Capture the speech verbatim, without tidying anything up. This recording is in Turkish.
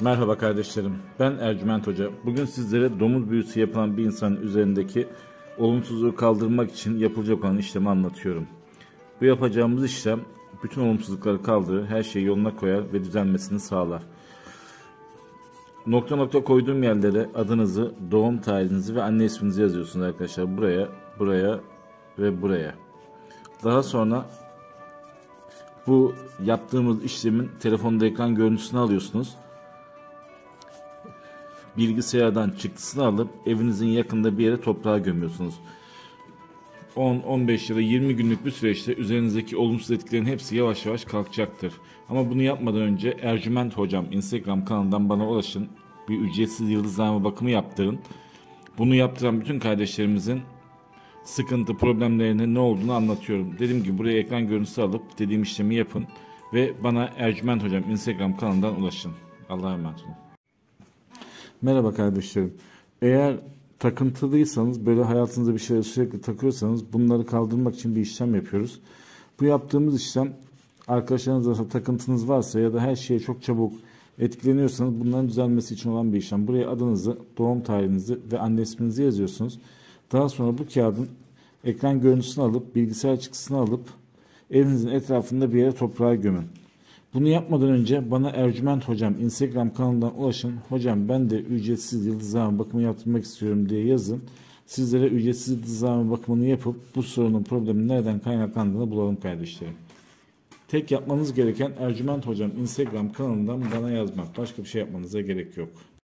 Merhaba kardeşlerim, ben Ercüment Hoca. Bugün sizlere domuz büyüsü yapılan bir insanın üzerindeki olumsuzluğu kaldırmak için yapılacak olan işlemi anlatıyorum. Bu yapacağımız işlem bütün olumsuzlukları kaldırır, her şeyi yoluna koyar ve düzelmesini sağlar. Nokta nokta koyduğum yerlere adınızı, doğum tarihinizi ve anne isminizi yazıyorsunuz arkadaşlar. Buraya, buraya ve buraya. Daha sonra bu yaptığımız işlemin telefonda ekran görüntüsünü alıyorsunuz. Bilgisayardan çıktısını alıp evinizin yakında bir yere toprağa gömüyorsunuz. on on beş ya da yirmi günlük bir süreçte üzerinizdeki olumsuz etkilerin hepsi yavaş yavaş kalkacaktır. Ama bunu yapmadan önce Ercüment Hocam Instagram kanalından bana ulaşın. Bir ücretsiz yıldızlama bakımı yaptırın. Bunu yaptıran bütün kardeşlerimizin sıkıntı, problemlerinin ne olduğunu anlatıyorum. Dediğim gibi buraya ekran görüntüsü alıp dediğim işlemi yapın. Ve bana Ercüment Hocam Instagram kanalından ulaşın. Allah'a emanet olun. Merhaba kardeşlerim. Eğer takıntılıysanız, böyle hayatınızda bir şeyleri sürekli takıyorsanız bunları kaldırmak için bir işlem yapıyoruz. Bu yaptığımız işlem, arkadaşlarınızla takıntınız varsa ya da her şeye çok çabuk etkileniyorsanız bunların düzelmesi için olan bir işlem. Buraya adınızı, doğum tarihinizi ve anne isminizi yazıyorsunuz. Daha sonra bu kağıdın ekran görüntüsünü alıp, bilgisayar çıktısını alıp evinizin etrafında bir yere toprağa gömün. Bunu yapmadan önce bana Ercüment Hocam Instagram kanalından ulaşın. Hocam ben de ücretsiz yıldızlama bakımı yaptırmak istiyorum diye yazın. Sizlere ücretsiz yıldızlama bakımını yapıp bu sorunun, problemin nereden kaynaklandığını bulalım kardeşlerim. Tek yapmanız gereken Ercüment Hocam Instagram kanalından bana yazmak. Başka bir şey yapmanıza gerek yok.